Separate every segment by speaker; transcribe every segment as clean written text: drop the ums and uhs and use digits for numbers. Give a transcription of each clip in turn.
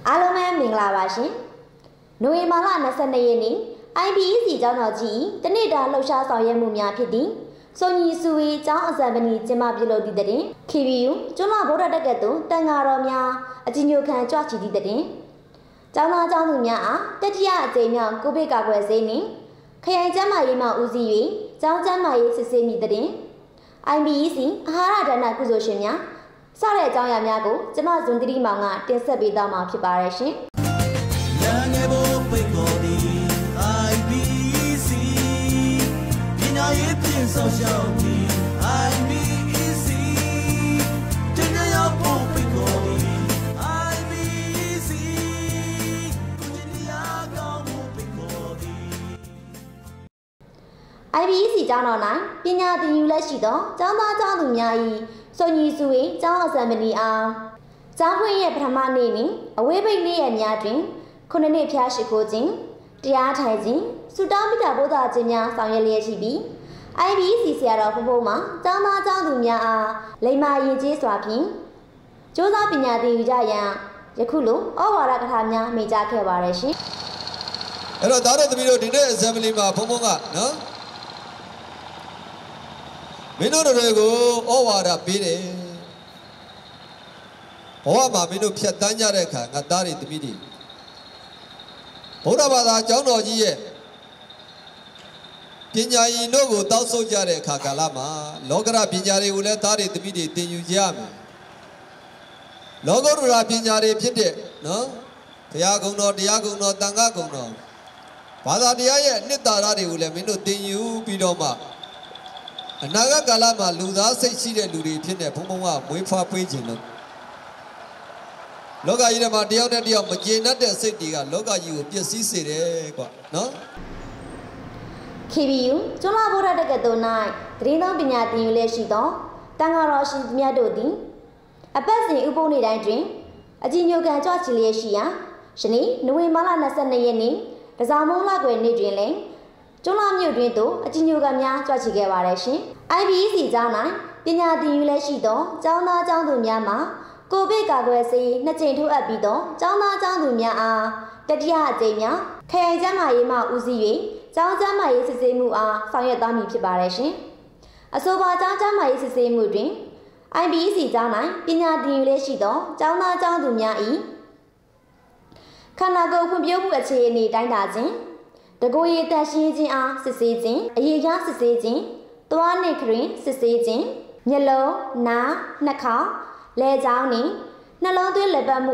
Speaker 1: အားလုံးပဲမင်္ဂလာပါရှင်။နိုဝင်ဘာလ22ရက်နေ့ IBEC ကျောင်းတော်ကြီးတနေ့တာလှုပ်ရှားဆောင်ရွက်မှုများဖြစ်သည့်စုံညီစုဝေးကျောင်းအစံပဏိကျင်းပပြုလုပ်သည့်တဲ့ KBU ကျွန်းလဗုဒ္ဓတက္ကသိုလ်တန်ဃာတော်များအကြီးညိုခံကြွချီသည့်တဲ့ကျောင်းသားကျောင်းသူများအားတတိယအကြိမ်မြောက်ကိုဗစ်ကာကွယ်ဆေးနှင့်ခရိုင်ကျန်းမာရေးမှဦးစီး၍ကျောင်းကျန်းမာရေးစစ်ဆေးမည့်တဲ့ IBEC အာဟာရဒါနကုသိုလ်ရှင်များစတဲ့အကြောင်းအရာများကိုကျမဇွန်သတိမောင်ကတင်ဆက်ပေးသွားမှာဖြစ်ပါရဲ့ရှင်။
Speaker 2: IBEC ပညာရေးပြင်ဆောင်ရှောက်ပြီး IBEC တင်ရဖို့ပိတ်ခေါ်ပြီး IBEC ကိုတင်ရကောင်းဖို့ပိတ်ခေါ်ပြီး
Speaker 1: IBEC ကျောင်းတော်၌ပညာသင်ယူလက်ရှိသောကျောင်းသားကျောင်းသူများ၏စုံညီစုဝေးကျောင်းအစံပဏိအားကျောင်းဖွင့်ရဲ့ပထမနေ့နှင့်အဝေးပိတ်နေ့ရက်များတွင်9နှစ်ဖျားရှိခိုးခြင်းတရားထိုင်ခြင်းဆုတောင်းမေတ္တာပို့သခြင်းများဆောင်ရွက်လျက်ရှိပြီး IBEC ဆရာတော်ဘုန်းဘုန်းမှာကျောင်းသားကျောင်းသူများအားလိမ္မာယဉ်ကျေးစွာဖြင့်ကျိုးစားပညာသင်ယူကြရန်ယခုလိုဩဝါဒကထာများမိန့်ကြားခဲ့ပါရရှင်
Speaker 3: ။အဲ့တော့သားတို့သမီးတို့ဒီနေ့ assembly မှာဘုန်းဘုန်းကနော်မင်းတို့တွေကိုဩဝါဒပေးတယ်ဘဝမှာမင်းတို့ဖြတ်တန်းကြတဲ့အခါငါသားတွေသမီးတွေဗုဒ္ဓဘာသာကျောင်းတော်ကြီးရဲ့ပညာရင်တို့ကိုတောက်ဆုတ်ကြတဲ့အခါကာလမှာလောကရပညာတွေကိုလည်းသားတွေသမီးတွေသင်ယူကြရမယ်လောကုတ္တရာပညာတွေဖြစ်တဲ့နော်ဘုရားကုံတော်တရားကုံတော်တန်ခါကုံတော်ဘာသာတရားရဲ့အနှစ်သာရတွေကိုလည်းမင်းတို့သင်ယူပြီးတော့မှအနာဂတ်ကာလမှာလူသားစိတ်ရှိတဲ့လူတွေဖြစ်နေဘုံဘုံကမွေးဖွားပေးခြင်းလို့လောကကြီးထဲမှာတယောက်နဲ့တယောက်မကျေနပ်တဲ့စိတ်တွေကလောကကြီးကိုပျက်စီးစေတယ်ကွာနော်
Speaker 1: KBU ကျွန်းလဗုဒ္ဓတက္ကသိုလ်၌တရင်သုံးပညာသင်ယူလျက်ရှိသောတန်ဃာတော်ရှင်မြတ်တို့သည်အပတ်စဉ်ဥပုသ်နေ့တိုင်းတွင်အကြီးညိုခံကြွချီလျက်ရှိရာယနေ့နိုဝင်ဘာလ22ရက်နေ့တစားမုံလကွယ်နေ့တွင်လည်းကျွန်းလမြို့တွင်သို့အကြီးညိုခံများကြွချီခဲ့ပါရရှင် IBEC ကျောင်း၌ပညာသင်ယူလျက်ရှိသောကျောင်းသားကျောင်းသူများမှာကိုဗစ်ကာကွယ်ဆေး2ကြိမ်ထိုးအပ်ပြီးသောကျောင်းသားကျောင်းသူများအားတတိယအကြိမ်မြောက်ခရိုင်ကျန်းမာရေးမှဦးစီး၍ကျောင်းကျန်းမာရေးစစ်ဆေးမှုအားဆောင်ရွက်သွားမည်ဖြစ်ပါရဲ့ရှင်။အဆိုပါကျောင်းကျန်းမာရေးစစ်ဆေးမှုတွင် IBEC ကျောင်း၌ပညာသင်ယူလျက်ရှိသောကျောင်းသားကျောင်းသူများ၏ခန္ဓာကိုယ်ဖွံ့ဖြိုးမှုအခြေအနေတိုင်းတာခြင်းတကိုယ်ရည်တက်ရှင်းခြင်းအားစစ်ဆေးခြင်းအရေးကြားစစ်ဆေးခြင်းသွားနှင့်ခရင်စစ်ဆေးခြင်းမျက်လုံးနားနှာခေါင်းလဲချောင်းနှင့်နှလုံးသွေးလက်ပတ်မှု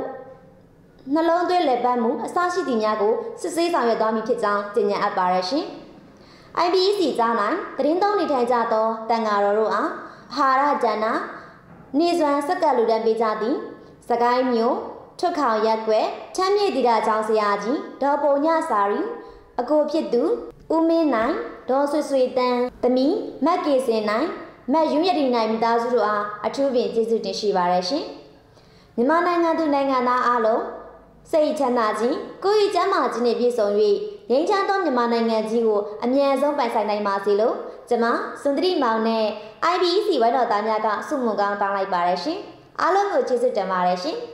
Speaker 1: အစရှိသည့်များကိုစစ်ဆေးဆောင်ရွက်သွားမည်ဖြစ်ကြောင်းကြေညာအပ်ပါရရှင်။ IBEC ကျောင်း၌သတင်းသုံးနေထိုင်ကြသောတန်ဃာတော်တို့အားအာဟာရကျန်နာနေစွမ်းစက္ကလူတန်းပေးကြသည်စကိုင်းမြို့ထွတ်ခေါင်ရက်ကွယ်ချမ်းမြေ့တီတာကျောင်းဆရာကြီးဒေါ်ပုံညစာရီအကိုဖြစ်သူဦးမင်းနိုင်ဒေါ်ဆွေတန်းသမီးမက်ကေစင်နိုင်မက်ယူရတီနိုင်မိသားစုတို့အားအထူးပင်ကျေးဇူးတင်ရှိပါရရှင်။မြန်မာနိုင်ငံသူနိုင်ငံသားအားလုံးစိတ်ချမ်းသာခြင်းကိုယ်ရည်ကျန်းမာခြင်းနှင့်ပြည့်စုံ၍ငြိမ်းချမ်းသောမြန်မာနိုင်ငံကြီးကိုအမြန်ဆုံးပိုင်ဆိုင်နိုင်ပါစေလို့ကျွန်မစွန်သတိမောင်နဲ့ IBEC ဝိုင်းတော်သားများကဆုမွန်ကောင်းတောင်းလိုက်ပါရရှင်။အားလုံးကိုကျေးဇူးတင်ပါတယ်ရှင်။